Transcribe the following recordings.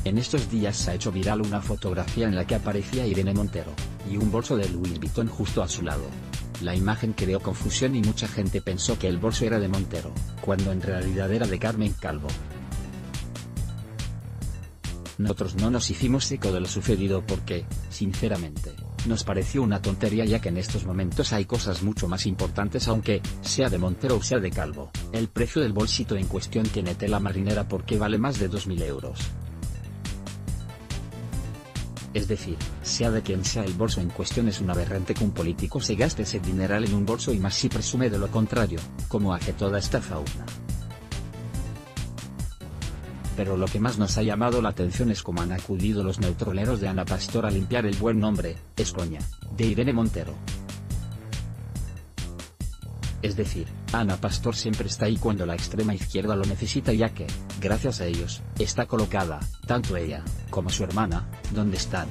En estos días se ha hecho viral una fotografía en la que aparecía Irene Montero, y un bolso de Louis Vuitton justo a su lado. La imagen creó confusión y mucha gente pensó que el bolso era de Montero, cuando en realidad era de Carmen Calvo. Nosotros no nos hicimos eco de lo sucedido porque, sinceramente, nos pareció una tontería, ya que en estos momentos hay cosas mucho más importantes, aunque sea de Montero o sea de Calvo. El precio del bolsito en cuestión tiene tela marinera porque vale más de 2.000 euros. Es decir, sea de quien sea el bolso en cuestión, es un aberrante que un político se gaste ese dineral en un bolso, y más si presume de lo contrario, como hace toda esta fauna. Pero lo que más nos ha llamado la atención es cómo han acudido los neutroleros de Ana Pastor a limpiar el buen nombre, es coña, de Irene Montero. Es decir, Ana Pastor siempre está ahí cuando la extrema izquierda lo necesita, ya que, gracias a ellos, está colocada, tanto ella, como su hermana, donde están.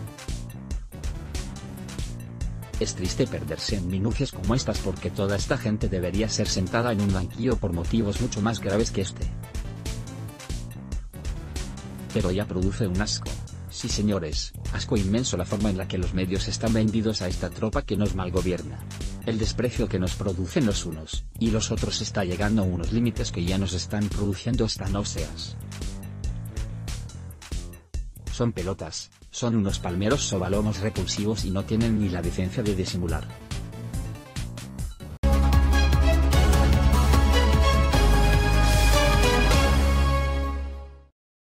Es triste perderse en minucias como estas, porque toda esta gente debería ser sentada en un banquillo por motivos mucho más graves que este. Pero ya produce un asco. Sí señores, asco inmenso la forma en la que los medios están vendidos a esta tropa que nos malgobierna. El desprecio que nos producen los unos y los otros está llegando a unos límites que ya nos están produciendo hasta náuseas. Son pelotas, son unos palmeros sobalomos repulsivos y no tienen ni la decencia de disimular.